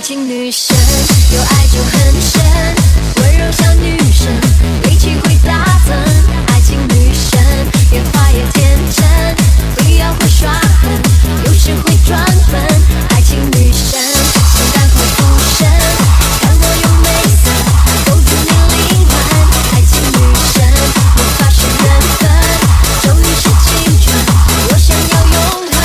情女神，有爱就很深，温柔小女生，力气会大增。爱情女神，越花越天真，不要会耍狠，有时会转粉。爱情女神，简单会附身，看我用美色勾住你灵魂。爱情女神，魔法是缘分，终于是青春，我想要永恒。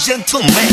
gentleman.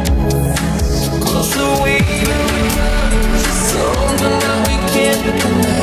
Close away, so now we can't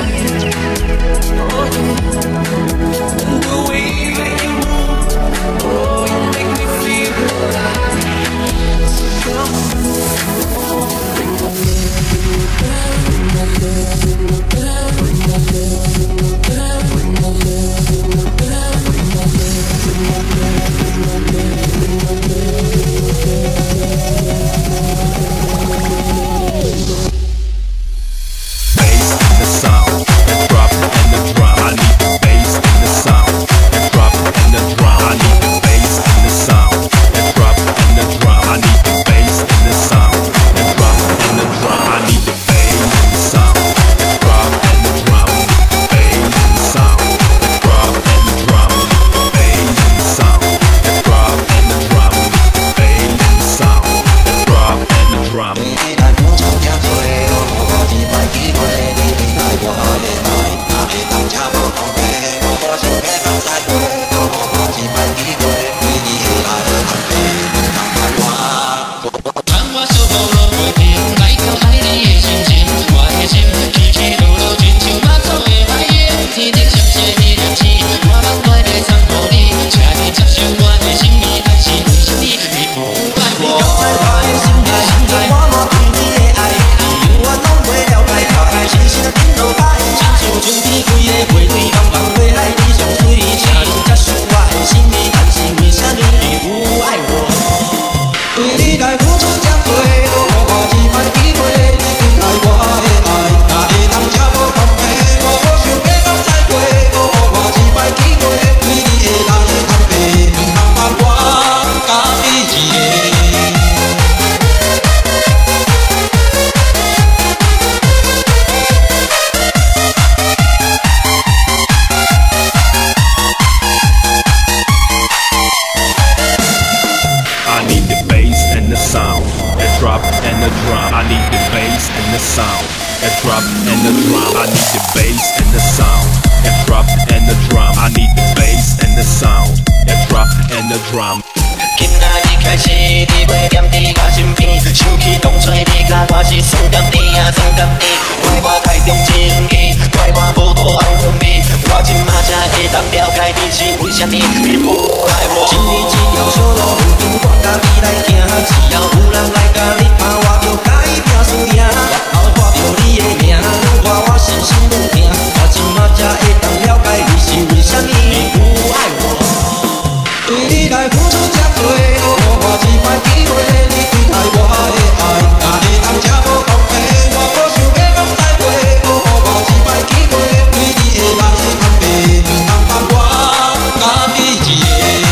and the drum. I need the bass and the sound. A drop and the drum. I need the bass and the sound. A drop and the drum. I need the bass and the sound. A drop and the drum. 今仔日开始，你袂惦伫我身边，想起当初你甲我是算甘甜啊，算甘甜。怪我太重情义，怪我无多爱分味。我今仔才会当了解你是为虾米你不爱我。一年一条小路，由我甲你来行，只要有人来甲你拍，我就甲伊拼输赢。后看着你的名，愈看我心心愈痛。我今仔才会当了解你是为虾米你不爱我。对你来付出这多，我一摆机会，你对待我的爱，哪会通这无公平？我无想要讲再会，我一摆机会，对你的爱通白，通放我家己一个。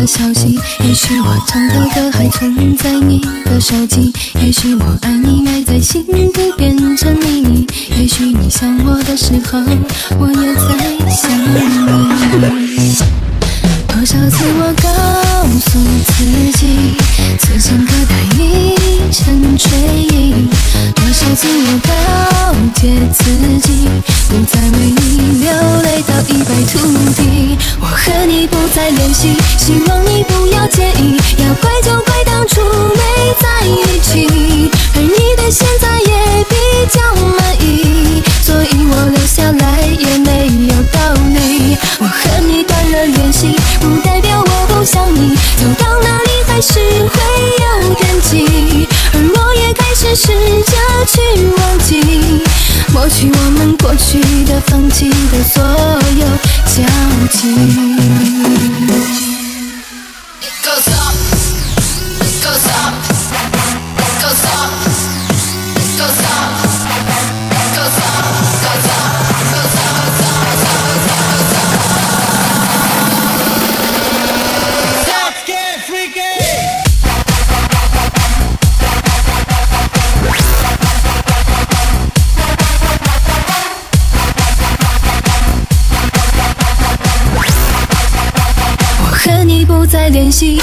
的消息，也许我唱的歌还存在你的手机，也许我爱你埋在心底变成秘密，也许你想我的时候，我也在想你。多少次我告诉自己，此情可待已成追忆，多少次我告诫自己，不再为你流泪到一败涂地。我和你不再联系，希望你不要介意，要怪就怪当初没在一起，而你对现在也比较满意，所以我留下来也没有道理。我和你断了联系，不代表我不想你，走到哪里还是会有惦记，而我也开始试着去忘记，抹去我们过去的、放弃的所有交集。 It goes up, it goes up, it goes up, it goes up, it goes up, goes up, goes up, goes up, goes up. Let's get freaky. 我和你不再联系。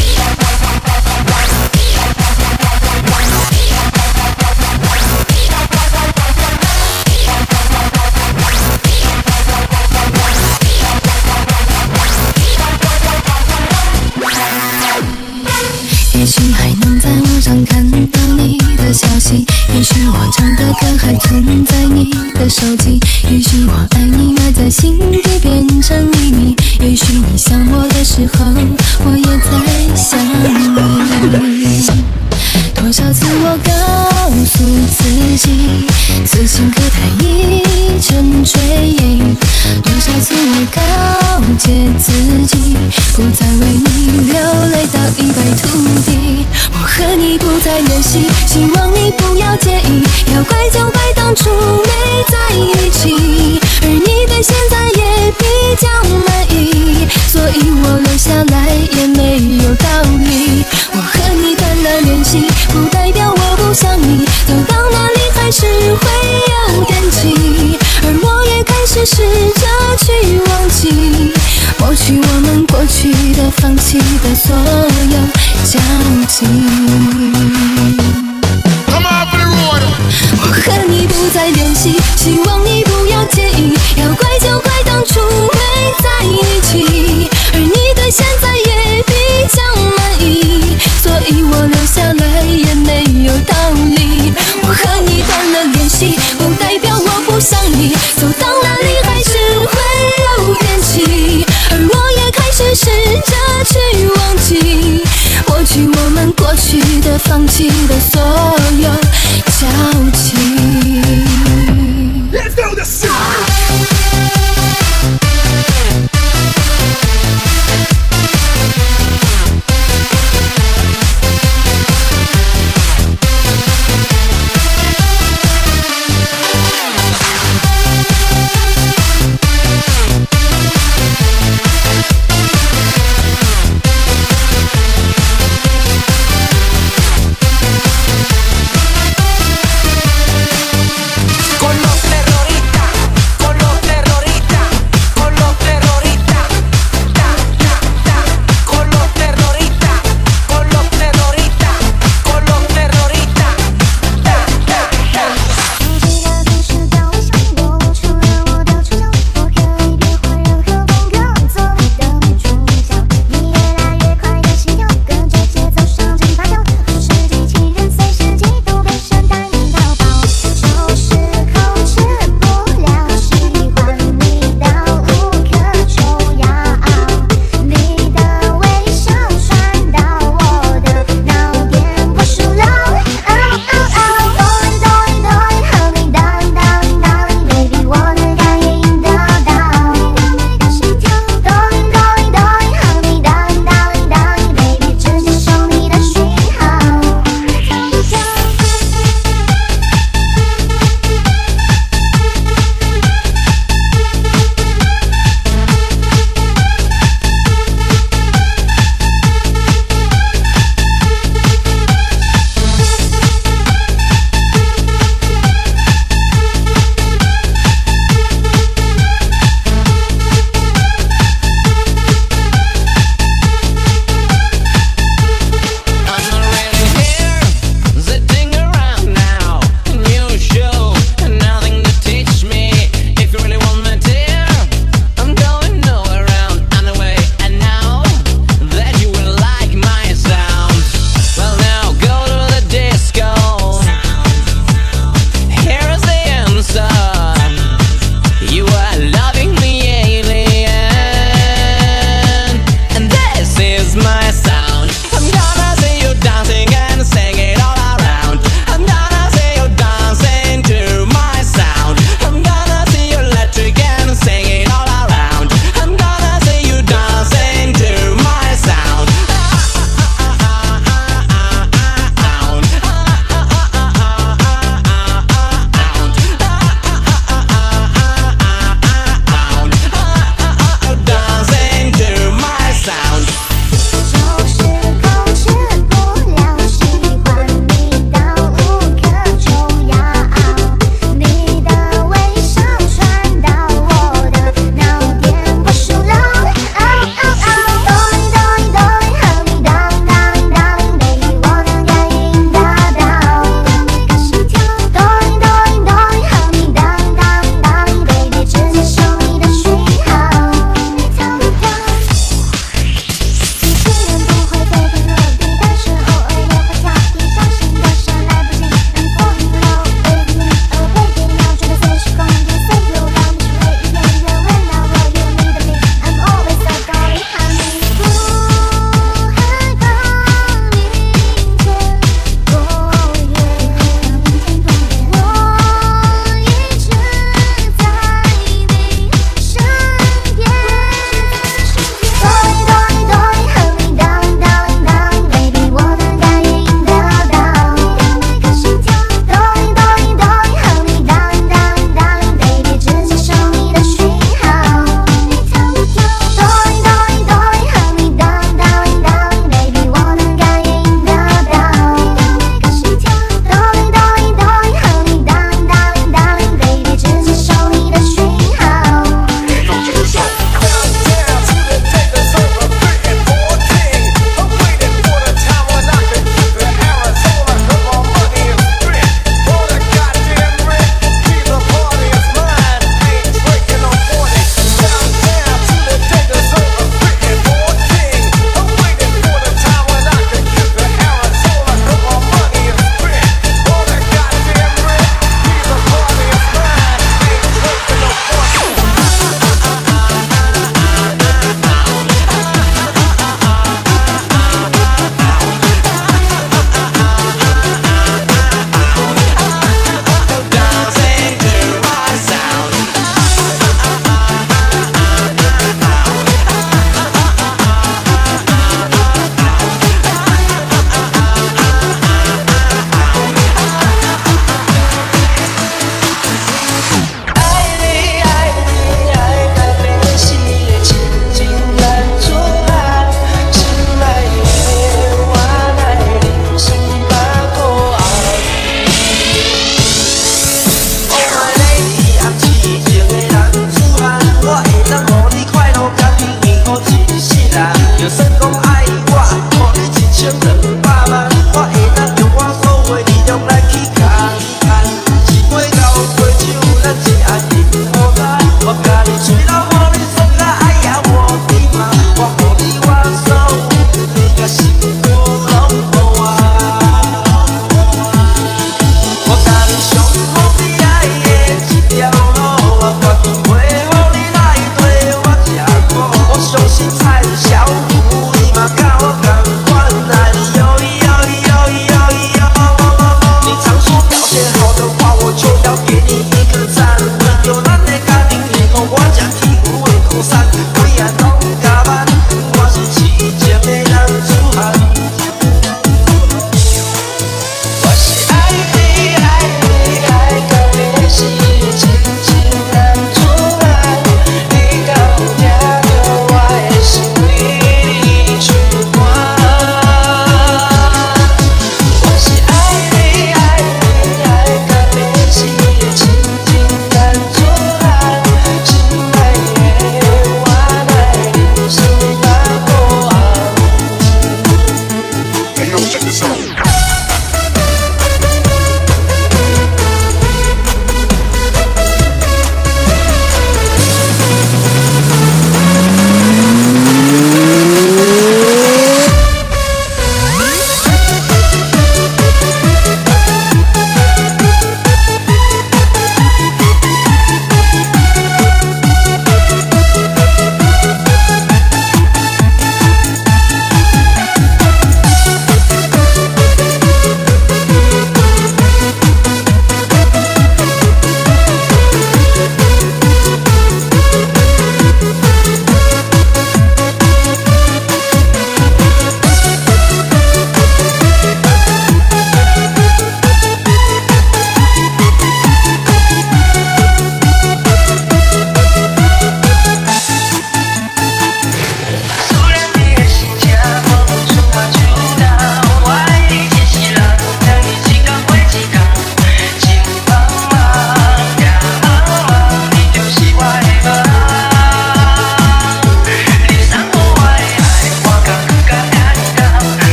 也许还能在网上看到你的消息，也许我唱的歌还存在你的手机，也许我爱你埋在心底变成秘密，也许你想我的时候，我也在想你。多少次我告诉自己，此情可待已成追忆，多少次我告诫自己，不再为你流泪到一败涂地。我和你不再联系，希望你不要介意，要怪就怪当初没在一起，而你对现在也比较满意，所以我留下来也没有道理。我和你断了联系，不代表我不想你，走到哪里还是会有惦记，而我也开始试着去忘记，抹去我们过去的、放弃的所有交集。我和你不再联系，希望你不要介意，要怪就怪当初没在一起，而你对现在也比较满意，所以我留下来也没有道理。我和你断了联系，不代表我不想你，走到哪里还是会有惦记，而我也开始试着去忘记，抹去我们过去的、放弃的所有交集。 Let's do this shit.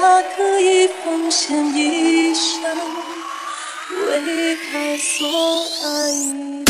可以奉献一生，为他所爱你。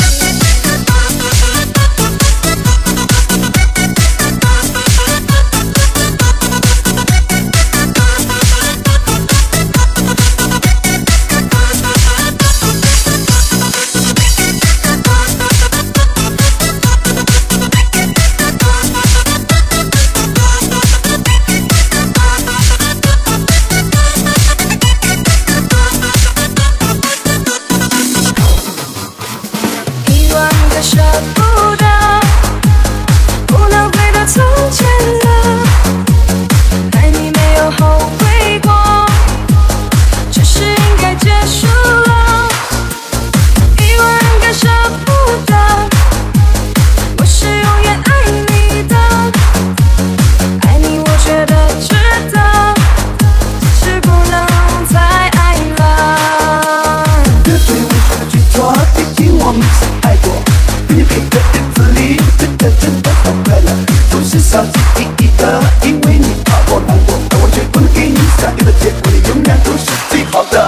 舍不得，不能回到从前了。爱你没有后悔过，只是应该结束了。一万个舍不得，我是永远爱你的。爱你我觉得值得，只是不能再爱了。 热水温水的执着，毕竟我们曾爱过。你陪的日子里，真的好快乐，都是小心翼翼的，因为你怕我难过，而我却不能给你想要的结果，你永远都是最好的。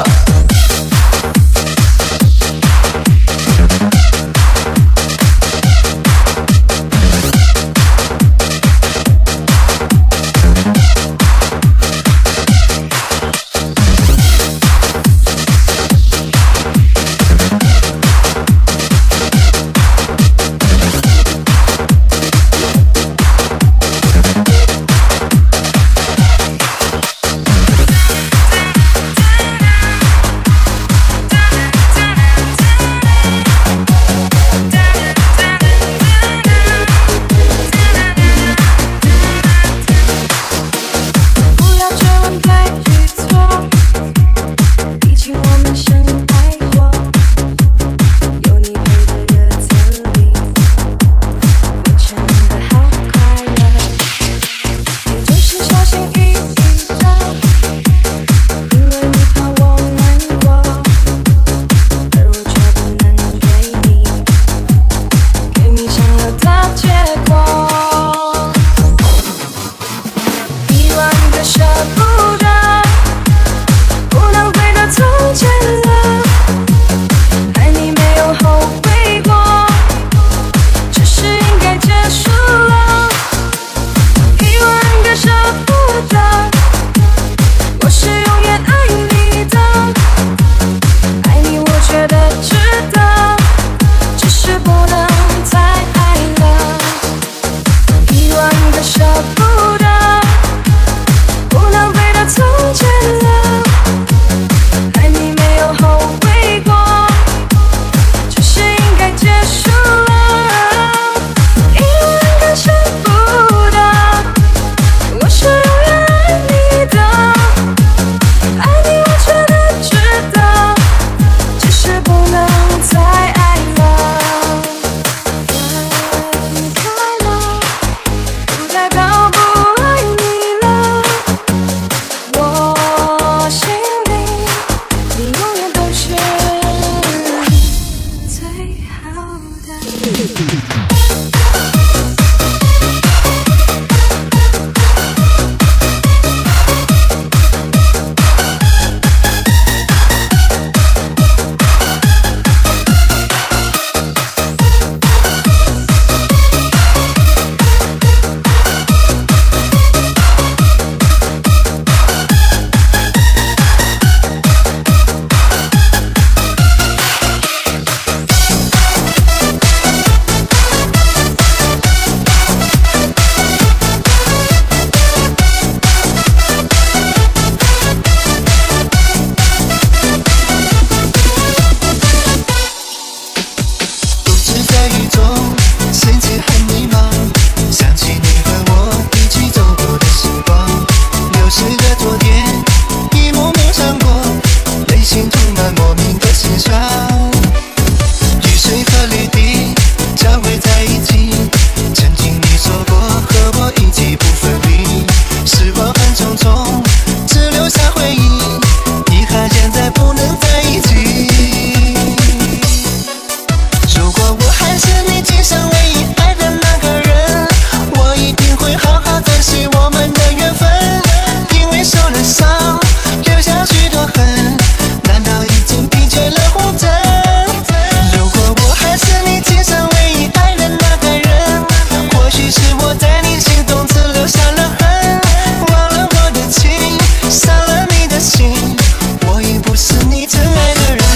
情，我已不是你真爱的人。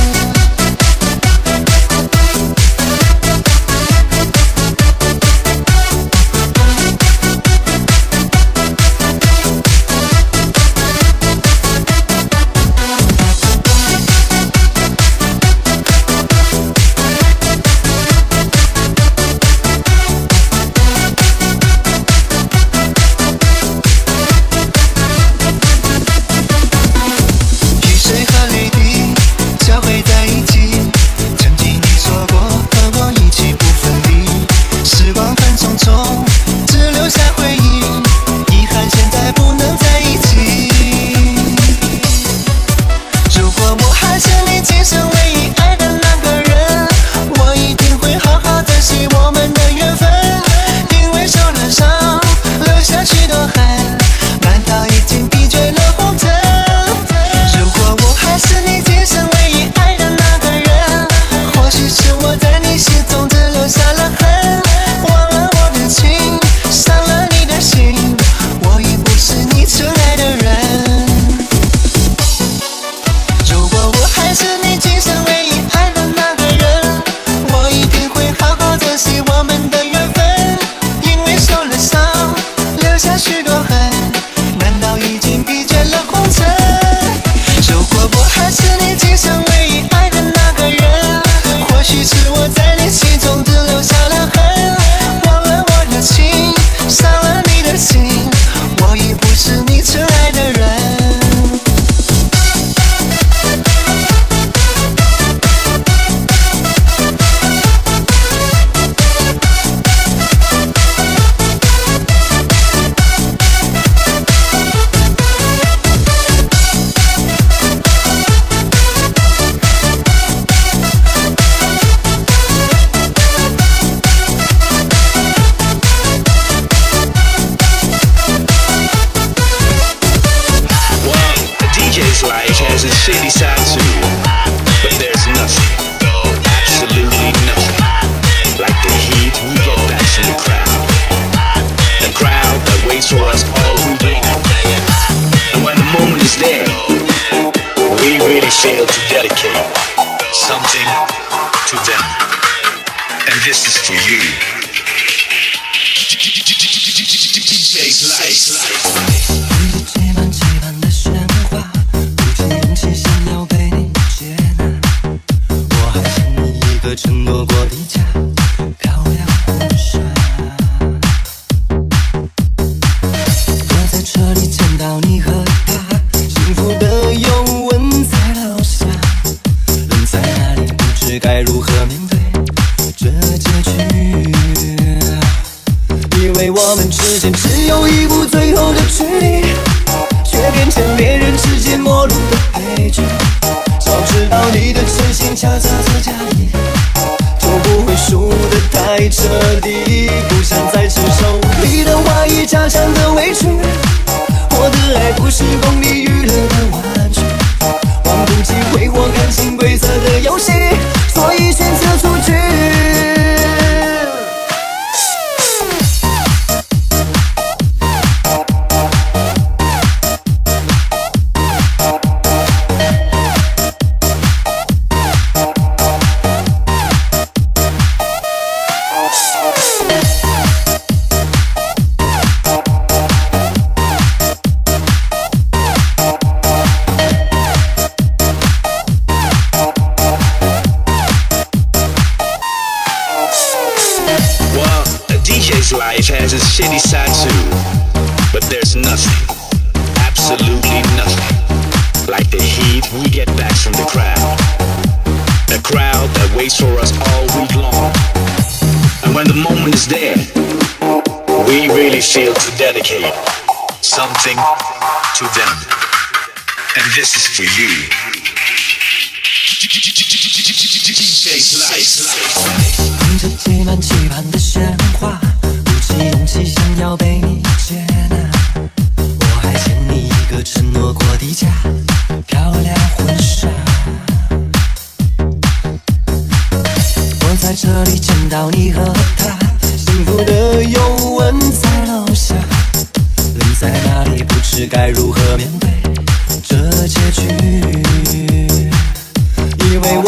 shady side too, but there's nothing, absolutely nothing, like the heat we get back from the crowd that waits for us all week long. And when the moment is there, we really fail to dedicate something to them. And this is for you. DJ's Life. 承诺过的家，漂亮婚纱。我在车里见到你和他，幸福的拥吻在楼下。人在哪里，不知该如何面对这结局。以为我们之间只有一步最后的距离，却变成恋人之间陌路的悲剧。早知道你的真心夹杂着假意，就不会输得太彻底，不想再承受你的怀疑，假象的委屈。我的爱不是供你娱乐的玩具，玩不起挥霍感情规则的游戏，所以选择出局。 Life has its shitty side too, but there's nothing, absolutely nothing, like the heat we get back from the crowd that waits for us all week long. And when the moment is there, we really feel to dedicate something to them. And this is for you. DJ's Life. 迎着挤满期盼的鲜花，鼓起勇气想要被你接纳。我还欠你一个承诺过的家，漂亮婚纱。我在这里见到你和他，幸福的拥吻在楼下。人在哪里，不知该如何面对这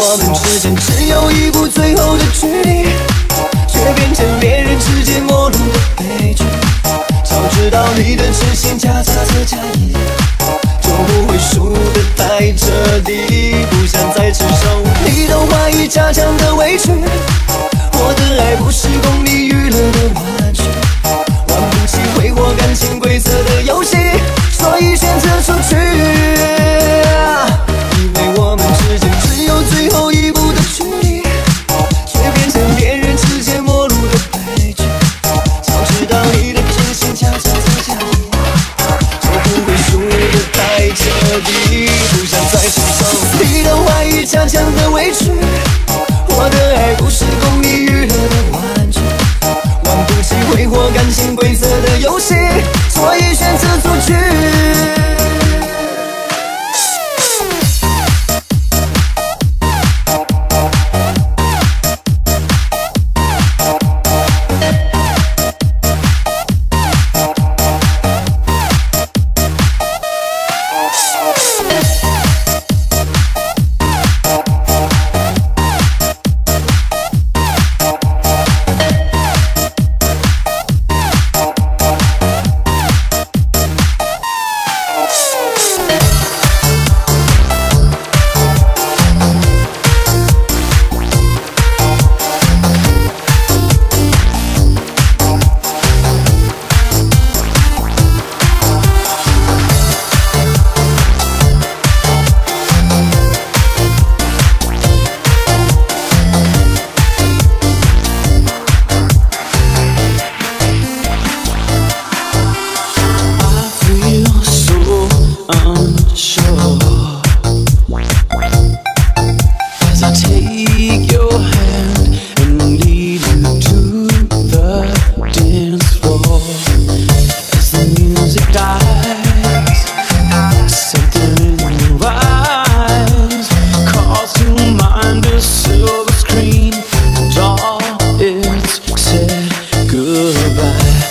我们之间只有一步最后的距离，却变成恋人之间陌路的悲剧。早知道你的真心夹杂着假意，就不会输得太彻底。不想再承受你的怀疑加强的委屈，我的爱不是供你娱乐的玩具，玩不起挥霍感情规则的游戏，所以选择出去。以为我们之间只有最后一步的距离，却变成恋人之间陌路的悲剧。早知道你的真心夹杂着假意，就不会输得太彻底。不想再承受你的怀疑加强的委屈，我的爱不是供你娱乐的玩具，玩不起挥霍感情规则的游戏，所以选择出去。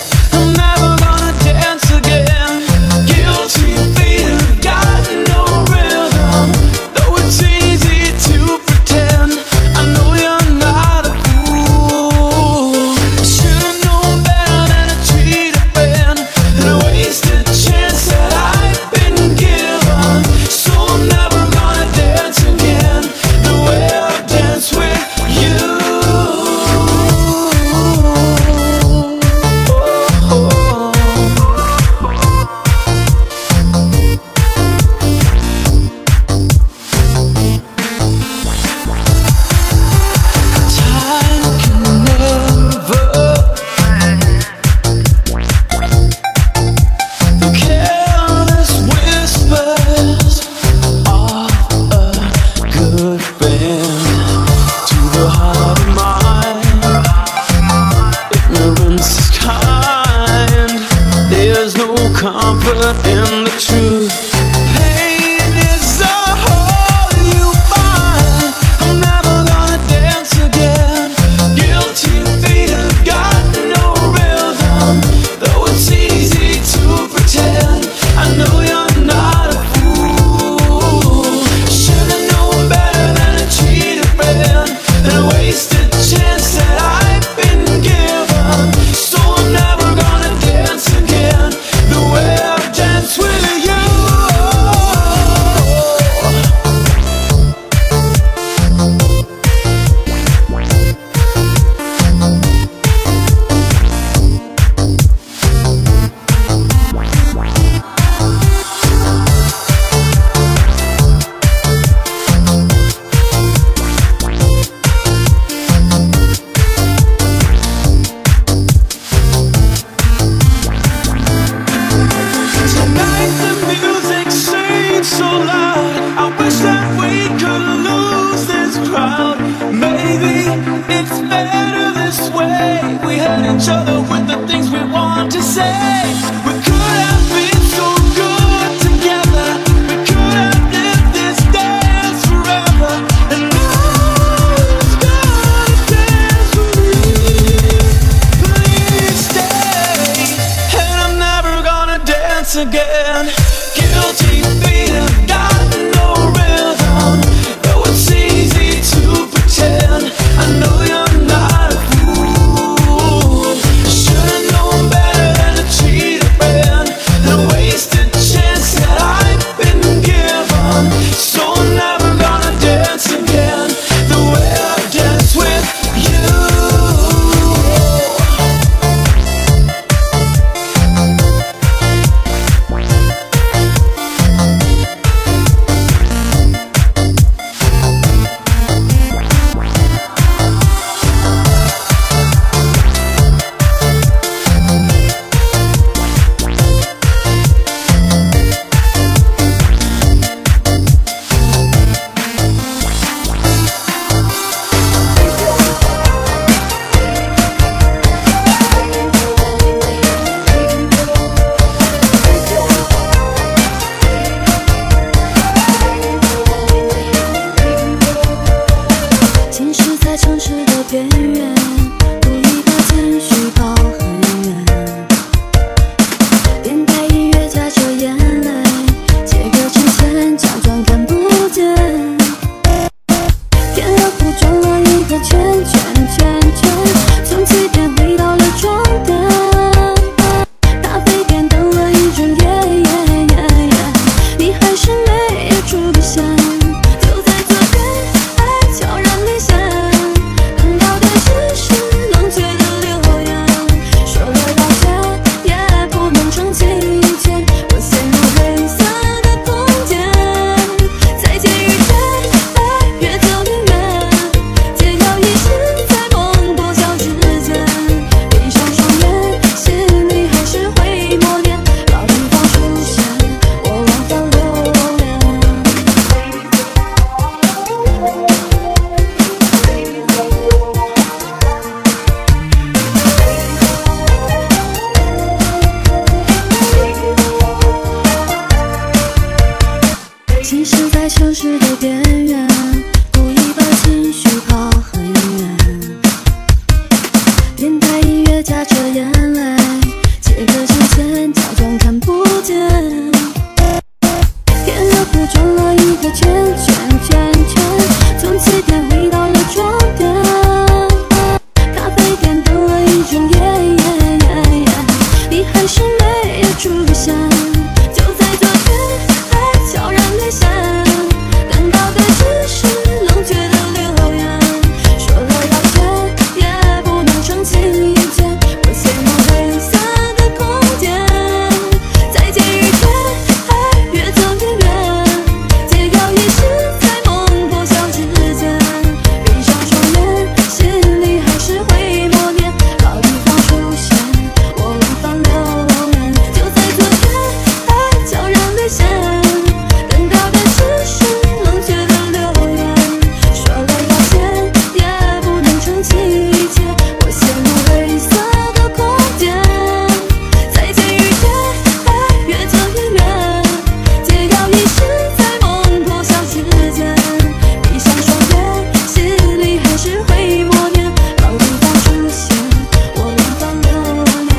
No 行驶在城市的边缘，故意把情绪跑很远。电台音乐夹着眼泪，借个时间假装看不见。电热壶转了一个圈圈圈圈，从起点回到了终点。咖啡店等了一整夜，你还是没有出现。就在昨天还悄然兑现，等到的只是冷却的留言。说了要见，也不能澄清一切。我陷入黑色的空间，再见雨天，爱越走越远。戒掉仪式，在梦破晓之间，闭上双眼，心里还是会默念。老地方出现，我无法留恋。就在昨天，爱悄然兑现，等到的只是冷却的留言。说了要见，也不能澄清一切。我陷入黑色的空间，再见雨天，爱越走越远。戒掉仪式，在梦破晓之间，闭上双眼，心里还是会默念。老地方出现，我无法留恋。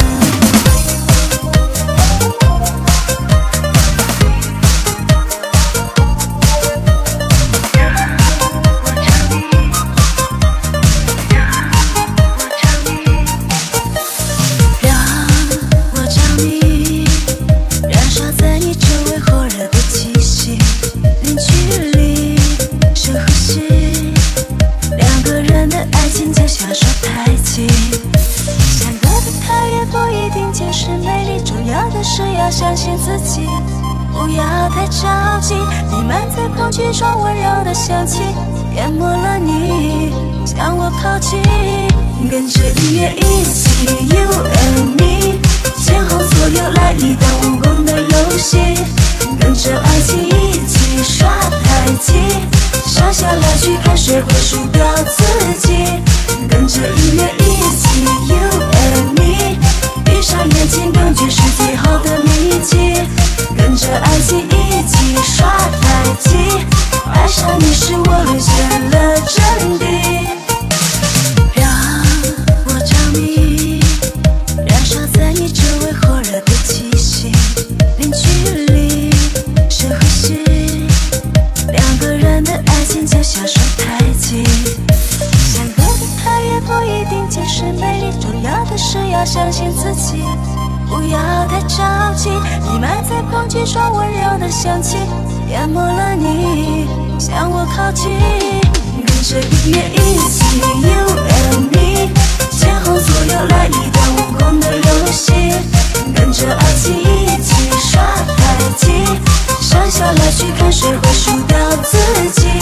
让我找你，燃烧在你周围火热的气息，零距离，深呼吸，两个人的爱情就像耍太极。相隔的太远不一定就是美丽，重要的是要相信自己，不要太着急。弥漫在空气中温柔的香气，淹没了你，向我靠近。跟着音乐一起 You and me， 前后左右来一道无功的游戏，跟着爱情一起耍太极，傻下来去看谁会输掉自己。跟着音乐一起 You and me， 闭上眼睛感觉是最好的秘籍，跟着爱情一起耍太极，爱上你是我沦陷了阵地。让我着迷，燃烧在你周围火热的气息，零距离，深呼吸，两个人的爱情就像耍太极。相隔的太远不一定就是美丽，重要的是要相信自己，不要太着急。弥漫在空气中温柔的香气，淹没了你，向我靠近。跟着音乐一起 You and me， 前后左右来一道无功的游戏，跟着爱情一起耍太极，傻下来去看谁会输掉自己。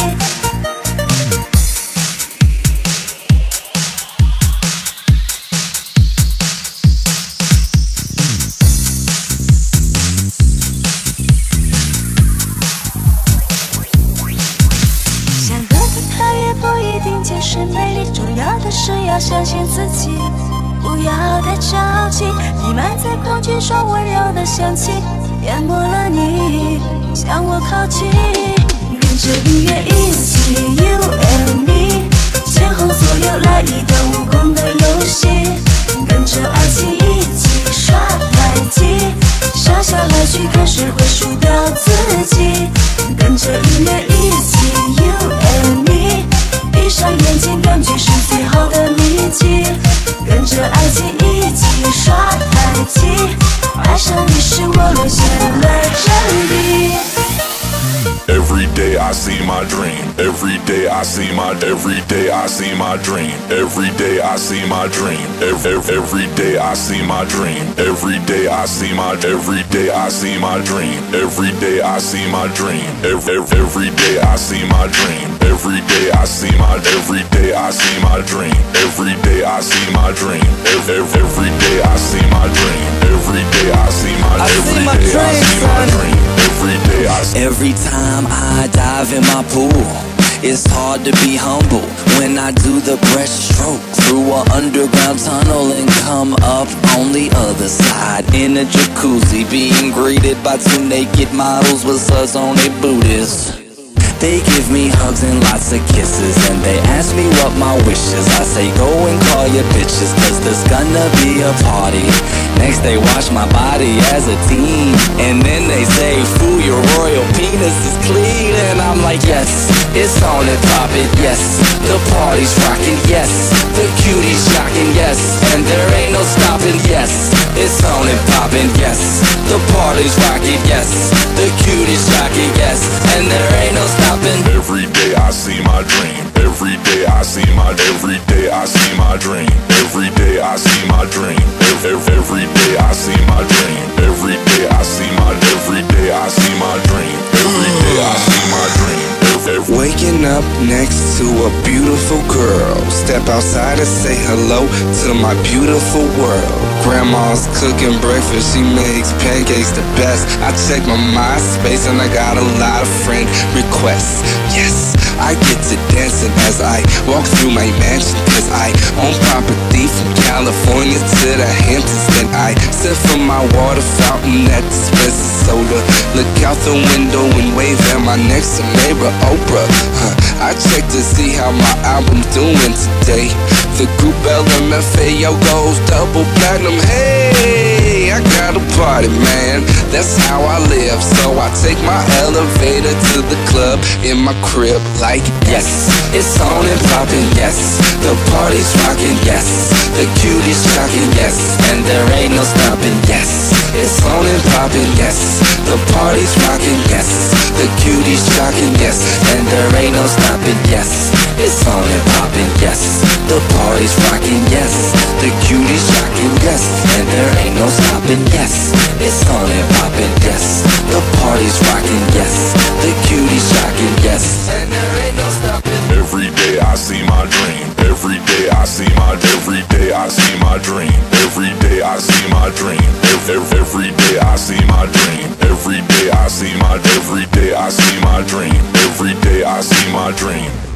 相隔的太远不一定就是美丽，重要的是要相信自己，不要太着急。弥漫在空气中温柔的香气，淹没了你，向我靠近。跟着音乐一起 You and me， 前后左右来一道无功的游戏，跟着爱情一起耍太极，傻下来去看谁会输掉自己。跟着音乐一起 You and me， 闭上眼睛感觉是最好的秘籍，跟着爱情一起耍太极，爱上你是我沦陷了阵地。 Every day I see my dream. Every day I see my. Every day I see my dream. Every day I see my dream. Every day I see my dream. Every day I see my. Every day I see my dream. Every day I see my dream. Every day I see my dream. Every day I see my. Every day I see my dream. Every day I see my dream. Every day I see my dream. Every day I see my. Every day I see my dream. Every day I see. Every time I dive in my pool, It's hard to be humble when I do the breaststroke through an underground tunnel and come up on the other side in a jacuzzi, being greeted by two naked models with us on their booties. They give me hugs and lots of kisses, and they ask me what my wish is. I say go and call your bitches, cause there's gonna be a party. Next they watch my body as a teen, and then they say, fool, your royal penis is clean. And I'm like, yes, it's on and poppin', yes. The party's rockin', yes. The cuties shockin', yes. And there ain't no stoppin', yes. It's on and poppin', yes. The party's rockin', yes. The cuties shockin', yes. And there ain't no stoppin'. Every day I see my dream. Every day I see my dream. Every day I see my dream. Every day I see my dream. Every day I see my dream. Every day I see my dream. Every day I see my dream. Every day I see my dream. Waking up next to a beautiful girl. Step outside and say hello to my beautiful world. Grandma's cooking breakfast, she makes pancakes the best. I check my MySpace and I got a lot of friend requests. Yes, I get to dancing as I walk through my mansion, cause I own property from California to the Hamptons. And I sip from my water fountain that dispenses soda. Look out the window and wave at my next door neighbor Oprah. I check to see how my album's doing today. The group LMFAO goes double platinum. Hey, I got a party, man. That's how I live. So I take my elevator to the club in my crib like, yes, it's on and poppin', yes. The party's rockin', yes. The cuties shockin', yes. And there ain't no stoppin', yes. It's on and poppin', yes. The party's rockin', yes. The cuties shockin', yes. And there ain't no stoppin', yes. It's on and poppin', yes. The party's rockin', yes. The cuties shockin', yes. And there ain't no stoppin', yes. It's on and poppin', yes. The party's rockin', yes. The cuties shockin', yes. And there ain't no stoppin'. Every day I see my dream. Every day I see my dream. Every day I see my dream. Every day I see my dream. Every day I see my dream. Every day I see my. Every day I see my dream. Every day I see my dream.